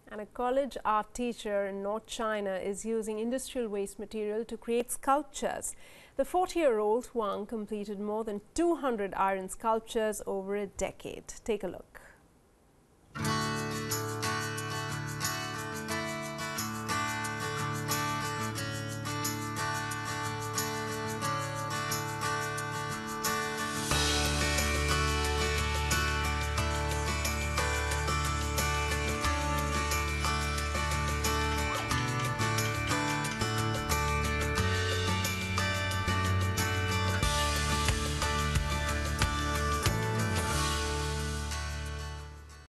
And a college art teacher in North China is using industrial waste material to create sculptures. The 40-year-old Huang completed more than 200 iron sculptures over a decade. Take a look.